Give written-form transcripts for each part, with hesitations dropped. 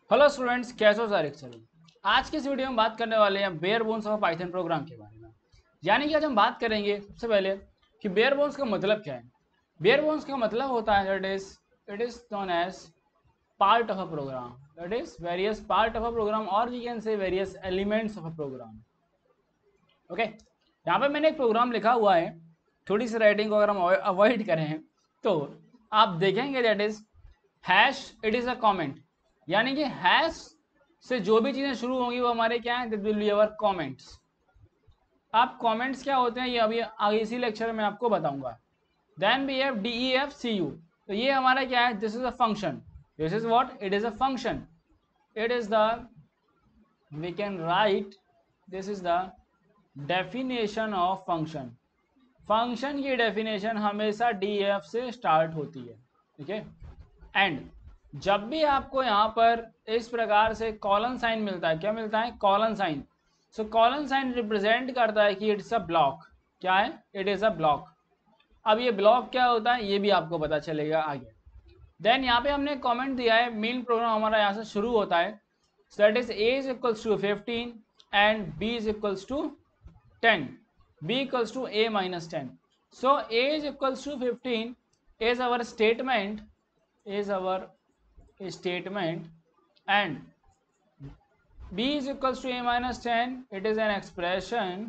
Hello students, कैसे हो सारे? चलो, आज की इस वीडियो में बात करने वाले हैं bare bones of Python program के बारे में। यानी कि आज हम बात करेंगे सबसे पहले कि बेयर बोन्स का मतलब क्या है। बेयर बोन्स का मतलब होता है it is known as part of a program, that is various part of a program, और we can say various elements of a program. Okay, यहाँ पे मैंने एक प्रोग्राम लिखा हुआ है। थोड़ी सी राइटिंग को अगर हम अवॉइड करें तो आप देखेंगे that is hash, it is a comment. यानी कि हैश से जो भी चीजें शुरू होंगी वो हमारे क्या है, that will be our comments. आप कमेंट्स क्या होते हैं ये अभी आगे इसी लेक्चर में आपको बताऊंगा। Then we have D E F C U, तो ये हमारा क्या है, this is a function. This is what, it is a function. It is the, we can write, this is the definition of function. Function की definition हमेशा D F से start होती है। ठीक है, एंड जब भी आपको यहाँ पर इस प्रकार से कॉलन साइन मिलता है, क्या मिलता है, colon sign. So colon sign represent करता है कि इट्स अ ब्लॉक। क्या है, इट इज अ ब्लॉक। अब ये ब्लॉक क्या होता है ये भी आपको पता चलेगा आगे। देन यहाँ पे हमने कमेंट दिया है, मेन प्रोग्राम हमारा यहाँ से शुरू होता है। So that is A is equals to 15 and B is equals to 10, b equals to a minus 10. So a is equals to 15 is our statement, is our statement, and b is equals to a minus 10, it is an expression.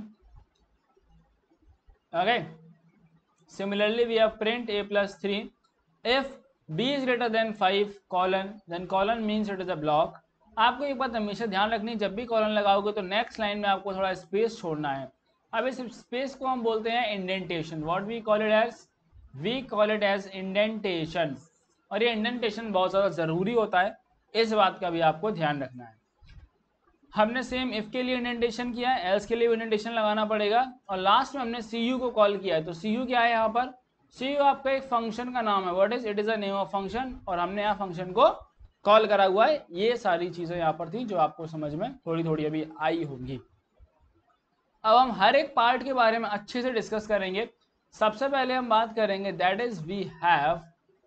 Okay, similarly we have print a plus 3 if b is greater than 5 colon, then colon means it is a block. आपको एक बात हमेशा ध्यान रखनी, जब भी colon लगाओगे तो नेक्स्ट लाइन में आपको थोड़ा स्पेस छोड़ना है। अब इस स्पेस को हम बोलते हैं indentation. What we call it as, we call it as indentation. और ये इंडेंटेशन बहुत ज़्यादा ज़रूरी होता है, इस बात का भी आपको ध्यान रखना है। हमने सेम इफ के लिए इंडेंटेशन किया है, एल्स के लिए इंडेंटेशन लगाना पड़ेगा, और लास्ट में हमने सी यू को कॉल किया है। तो सी यू क्या है यहाँ पर, सी यू आपका एक फंक्शन का नाम है। What is, it is a name of function, और हमने यहाँ फंक्शन को कॉल करा हुआ है। ये सारी चीजें यहाँ पर थी जो आपको समझ में थोड़ी थोड़ी अभी आई होंगी। अब हम हर एक पार्ट के बारे में अच्छे से डिस्कस करेंगे। सबसे पहले हम बात करेंगे that is we have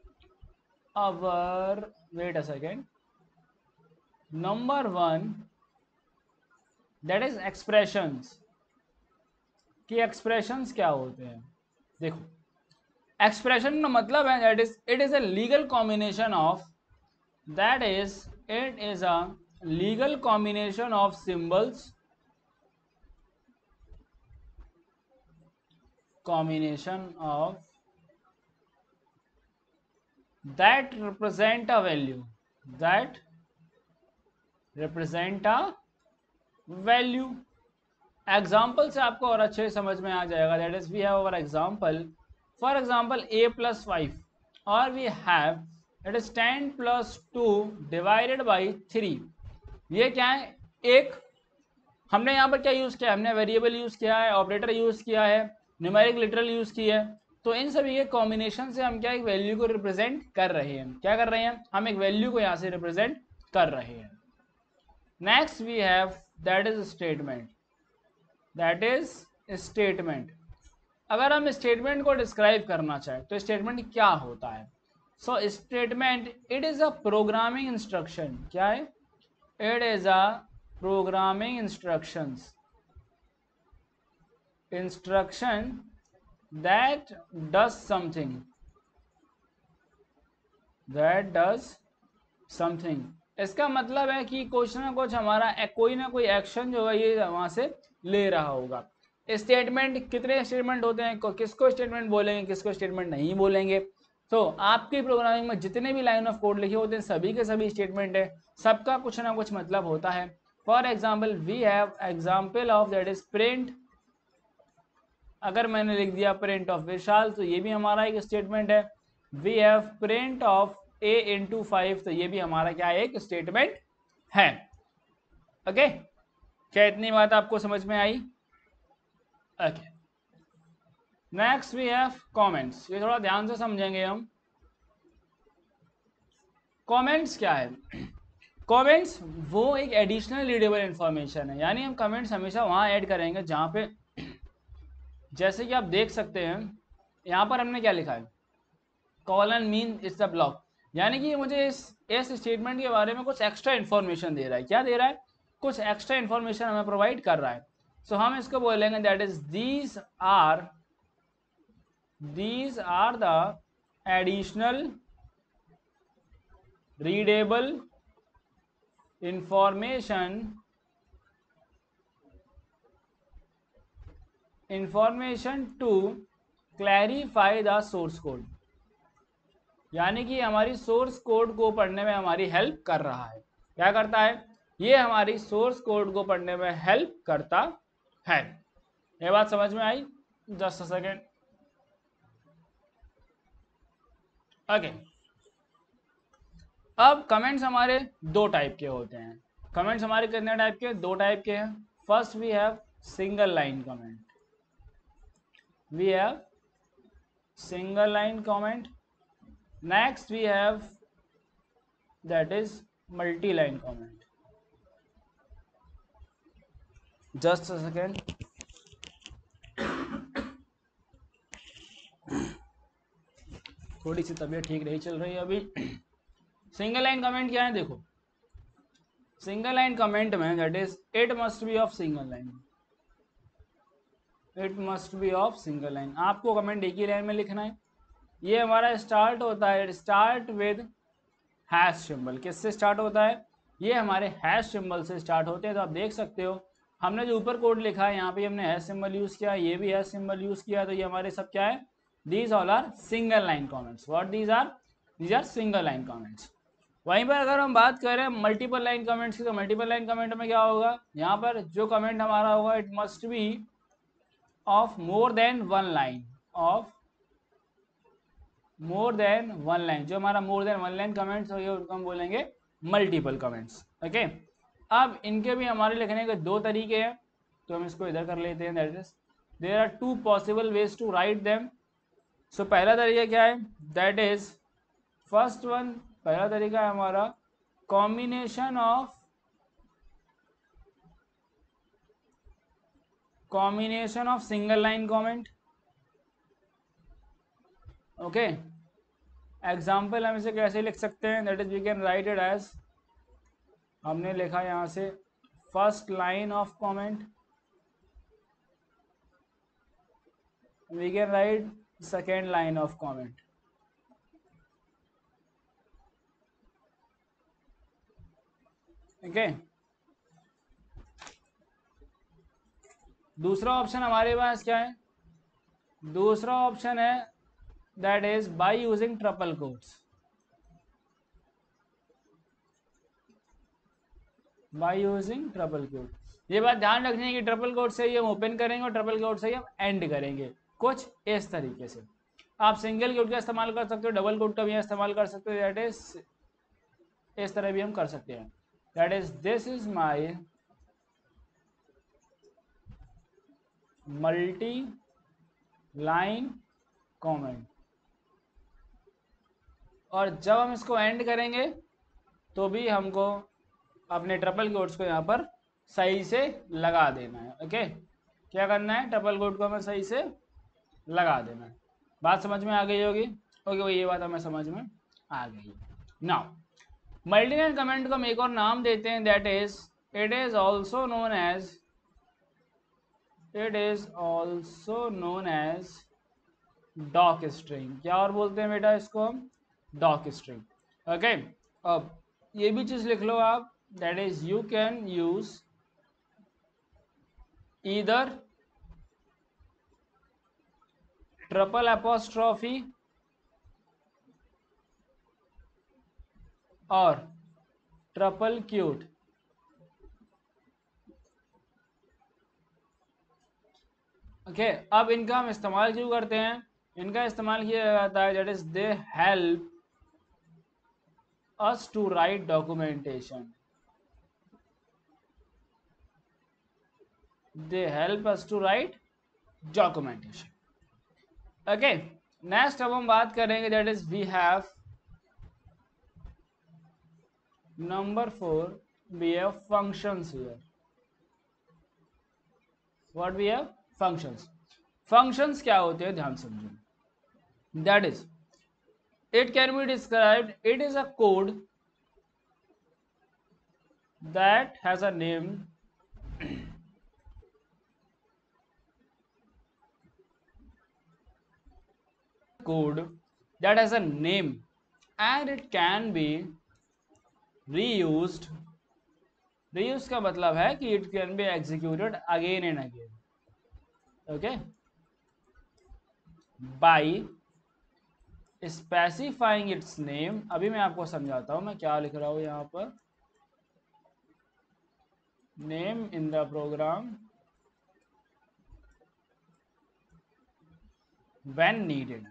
our, wait a second, number 1 that is expressions. कि एक्सप्रेशंस क्या होते हैं। देखो, एक्सप्रेशन का मतलब है that is it is a legal combination of, that is it is a legal combination of symbols, combination of that represent a value, that represent a value। Example से आपको और अच्छे समझ में आ जाएगा। That is we have our example, for example a plus 5, और we have that is 10 plus 2 divided by 3। ये क्या है, एक हमने यहाँ पर क्या यूज किया है, हमने वेरिएबल यूज किया है, ऑपरेटर यूज किया है, न्यूमेरिक लिटरल यूज किया है। तो इन सभी के कॉम्बिनेशन से हम क्या एक वैल्यू को रिप्रेजेंट कर रहे हैं। क्या कर रहे हैं, हम एक वैल्यू को यहाँ से रिप्रेजेंट कर रहे हैं। Next we have that is statement, that is statement. अगर हम स्टेटमेंट को डिस्क्राइब करना चाहें तो स्टेटमेंट क्या होता है। So statement it is a programming instruction. क्या है, it is a programming instructions, instruction that does something, that does something। इसका मतलब है कि कुछ ना कुछ हमारा कोई ना कोई एक्शन जो है ये वहां से ले रहा होगा। स्टेटमेंट, कितने स्टेटमेंट होते हैं, किसको स्टेटमेंट बोलेंगे, किसको स्टेटमेंट नहीं बोलेंगे। तो आपकी प्रोग्रामिंग में जितने भी लाइन ऑफ कोड लिखे होते हैं सभी के सभी स्टेटमेंट है, सबका कुछ ना कुछ मतलब होता है। For example we have example of that is print. अगर मैंने लिख दिया प्रिंट ऑफ विशाल तो ये भी हमारा एक स्टेटमेंट है। We have print of a into 5, तो ये भी हमारा क्या एक स्टेटमेंट है। ओके, क्या इतनी बात आपको समझ में आई? Okay, next we have comments. ये थोड़ा ध्यान से समझेंगे हम। कमेंट्स क्या है, कमेंट्स वो एक एडिशनल रीडेबल इंफॉर्मेशन है। यानी हम कमेंट्स हमेशा वहां ऐड करेंगे जहां पे, जैसे कि आप देख सकते हैं यहाँ पर हमने क्या लिखा है, colon mean it's a block. यानी कि मुझे इस स्टेटमेंट के बारे में कुछ एक्स्ट्रा इन्फॉर्मेशन दे रहा है। क्या दे रहा है? कुछ एक्स्ट्रा इन्फॉर्मेशन हमें प्रोवाइड कर रहा है। सो हम इसको बोलेंगे that is these are the additional readable information to clarify the source code. यानी कि हमारी सोर्स कोड को पढ़ने में हमारी हेल्प कर रहा है। क्या करता है? ये हमारी सोर्स कोड को पढ़ने में हेल्प करता है। ये बात समझ में आई? Just a second. ओके, अब कमेंट्स हमारे दो टाइप के होते हैं। कमेंट्स हमारे कितने टाइप के? दो टाइप के हैं। First we have single line comment, we have single line comment. Next we have that is multi-line comment. Just a second. थोड़ी सी तबीयत ठीक नहीं चल रही है अभी। सिंगल लाइन कमेंट क्या है? देखो, सिंगल लाइन कमेंट में that is it must be of single line, it must be of single line. आपको कमेंट एक ही लाइन में लिखना है। ये हमारा स्टार्ट होता है, स्टार्ट विद हैश सिंबल। किससे स्टार्ट होता है? ये हमारे हैश सिंबल से स्टार्ट होते हैं। तो आप देख सकते हो हमने जो ऊपर कोड लिखा है यहाँ पे हमने हैश सिंबल यूज किया, ये भी हैश सिंबल यूज किया। तो ये हमारे सब क्या है? These all are single line comments. What these are single line comments. वहीं पर अगर हम बात करें मल्टीपल लाइन कमेंट्स की, तो मल्टीपल लाइन कमेंट में क्या होगा? यहाँ पर जो कमेंट हमारा होगा it must be of more than one line, of more than one line. जो हमारा more than one line comments हो गए उसको हम बोलेंगे मल्टीपल कमेंट्स। ओके, अब इनके भी हमारे लिखने के दो तरीके हैं, तो हम इसको इधर कर लेते हैं। That is there are two possible ways to write them. So पहला तरीका क्या है? दैट इज फर्स्ट वन, पहला तरीका है हमारा combination of single line comment. Okay, example हम इसे कैसे लिख सकते हैं? That is we can write it as, हमने लिखा यहाँ से first line of comment, we can write second line of comment. Okay, दूसरा ऑप्शन हमारे पास क्या है? दूसरा ऑप्शन है that is by using triple quotes, by using triple quote. ये बात ध्यान रखनी है कि ट्रिपल कोट से ही हम ओपन करेंगे और ट्रिपल कोट से ही हम एंड करेंगे, कुछ इस तरीके से। आप सिंगल कोट का इस्तेमाल कर सकते हो, डबल कोट का भी इस्तेमाल कर सकते हो। दैट इज इस तरह भी हम कर सकते हैं। That is this is my multi line comment, और जब हम इसको एंड करेंगे तो भी हमको अपने ट्रिपल कोट्स को यहाँ पर सही से लगा देना है। ओके, क्या करना है? ट्रिपल कोट को हमें सही से लगा देना है। बात समझ में आ गई होगी? ओके, ये बात हमें समझ में आ गई। नाउ मल्टी लाइन कमेंट को हम एक और नाम देते हैं, that is it is also known as docstring. क्या और बोलते हैं बेटा इसको हम? Doc string. ओके, अब ये भी चीज लिख लो आप, that is you can use either triple apostrophe और ट्रिपल क्यूट। ओके, अब इनका हम इस्तेमाल क्यों करते हैं? इनका इस्तेमाल किया जाता है that is they help us to write documentation, they help us to write documentation. Okay, next अब हम बात करेंगे that is we have number 4, we have functions here. What we have? Functions. Functions क्या होते हैं ध्यान समझो। That is It can be described, it is a code that has a name code that has a name and it can be reused. reuse का मतलब है कि it can be executed again and again, okay, by specifying its name. अभी मैं आपको समझाता हूं मैं क्या लिख रहा हूं यहाँ पर. name in the program when needed.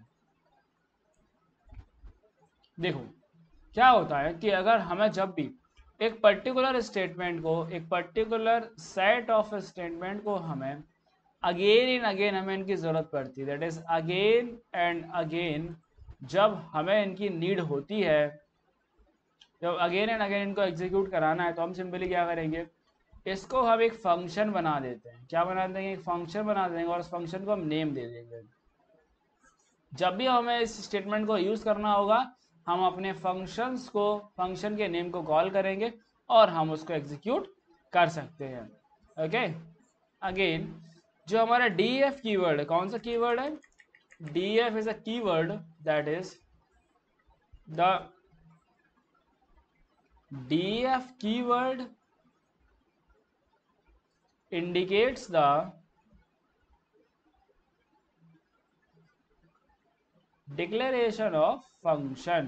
देखो क्या होता है कि अगर हमें जब भी एक पर्टिकुलर स्टेटमेंट को, एक पर्टिकुलर सेट ऑफ स्टेटमेंट को हमें अगेन एंड अगेन हमें इनकी ज़रूरत पड़ती है, that is again and again, जब हमें इनकी नीड होती है, जब अगेन एंड अगेन इनको एग्जीक्यूट कराना है, तो हम सिंपली क्या करेंगे, इसको हम एक फंक्शन बना देते हैं. क्या बना देंगे? एक फंक्शन बना देंगे और उस फंक्शन को हम नेम दे देंगे. जब भी हमें इस स्टेटमेंट को यूज़ करना होगा, हम अपने फंक्शंस को, फंक्शन के नेम को कॉल करेंगे और हम उसको एग्जीक्यूट कर सकते हैं. ओके, अगेन जो हमारा df कीवर्ड है, कौन सा कीवर्ड है? df is a keyword that is the df keyword indicates the declaration of function.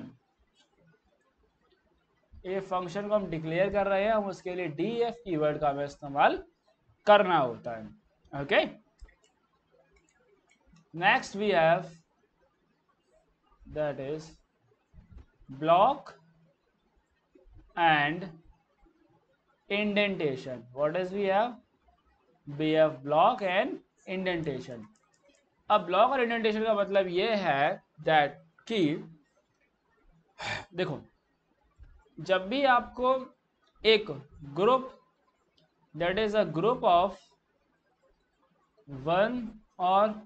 ये फंक्शन को हम डिक्लेयर कर रहे हैं, हम उसके लिए df कीवर्ड का हमें इस्तेमाल करना होता है. Okay, next we have that is block and indentation. What is we have block and indentation. अब ब्लॉक और इंडेंटेशन का मतलब ये है दैट कि देखो, जब भी आपको एक group, that is a group of one और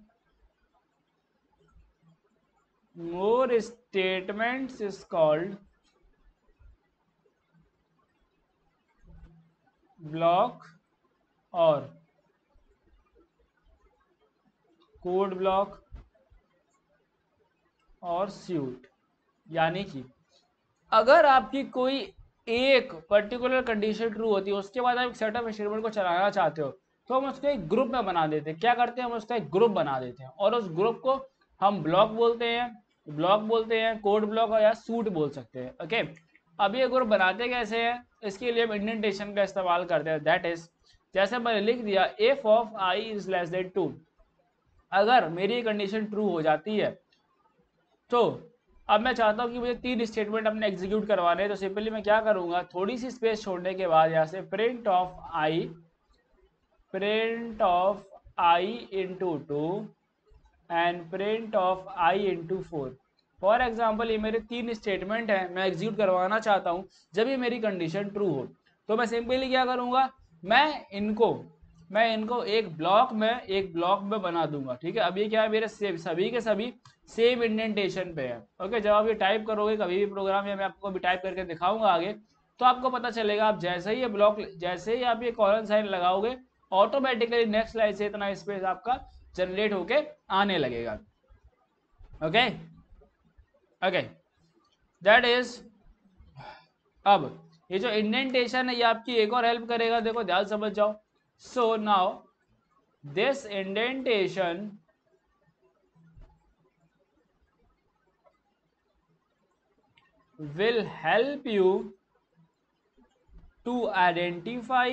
more statements is called block और कोड ब्लॉक और स्यूट. यानी कि अगर आपकी कोई एक पर्टिकुलर कंडीशन ट्रू होती है, उसके बाद आप एक सेट ऑफ स्टेटमेंट को चलाना चाहते हो, तो हम उसको एक ग्रुप में बना देते हैं. क्या करते हैं? हम उसका एक ग्रुप बना देते हैं और उस ग्रुप को हम ब्लॉक बोलते हैं, कोड ब्लॉक या सूट बोल सकते हैं. ओके, अब ये ग्रुप बनाते कैसे हैं? इसके लिए हम इंडेंटेशन का इस्तेमाल करते हैं. दैट इज, जैसे मैंने लिख दिया if of I is less than 2, अगर मेरी कंडीशन ट्रू हो जाती है तो अब मैं चाहता हूं कि मुझे 3 स्टेटमेंट अपने एग्जीक्यूट करवाने हैं. तो सिंपली मैं क्या करूंगा, थोड़ी सी स्पेस छोड़ने के बाद यहाँ से print of I into 2 and print of I into 4. For example ये मेरे 3 स्टेटमेंट हैं, मैं एग्जीक्यूट करवाना चाहता हूँ जब ये मेरी कंडीशन ट्रू हो. तो मैं सिंपली क्या करूँगा, मैं इनको एक ब्लॉक में बना दूंगा. ठीक है, अब ये क्या है, मेरे सभी के सभी सेम इंडेंटेशन पे है. ओके, जब आप ये टाइप करोगे कभी भी प्रोग्राम, या मैं आपको भी टाइप करके दिखाऊंगा आगे, तो आपको पता चलेगा. आप जैसे ही ये ब्लॉक, जैसे ही आप ये कॉलन साइन लगाओगे, ऑटोमेटिकली नेक्स्ट लाइन से इतना स्पेस आपका जनरेट होके आने लगेगा. Okay okay, that is. अब ये जो इंडेंटेशन है ये आपकी एक और हेल्प करेगा. देखो ध्यान समझ जाओ. So now this indentation will help you to identify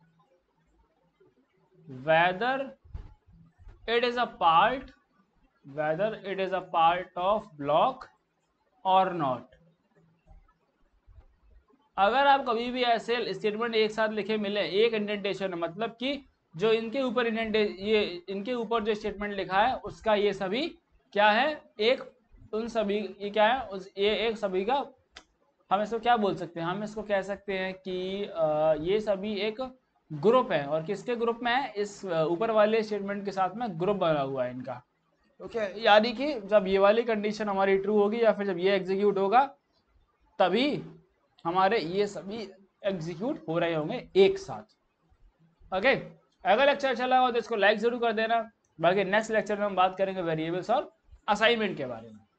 whether it is a part of block or not. अगर आप कभी भी ऐसे स्टेटमेंट एक साथ लिखे मिले एक इंडेंटेशन, मतलब कि जो इनके ऊपर इनके ऊपर जो स्टेटमेंट लिखा है उसका ये सभी क्या है, एक उन सभी, ये क्या है, ये एक सभी का, हम इसको क्या बोल सकते हैं, हम इसको कह सकते हैं कि ये सभी एक ग्रुप है. और किसके ग्रुप में है? इस ऊपर वाले स्टेटमेंट के साथ में ग्रुप बना हुआ है इनका. ओके, यानी कि जब ये वाली कंडीशन हमारी ट्रू होगी या फिर जब ये एग्जीक्यूट होगा तभी हमारे ये सभी एग्जीक्यूट हो रहे होंगे एक साथ। ओके, अगर लेक्चर अच्छा लगा हो तो इसको लाइक जरूर कर देना। बाकी नेक्स्ट लेक्चर में हम बात करेंगे वेरिएबल्स और असाइनमेंट के बारे में।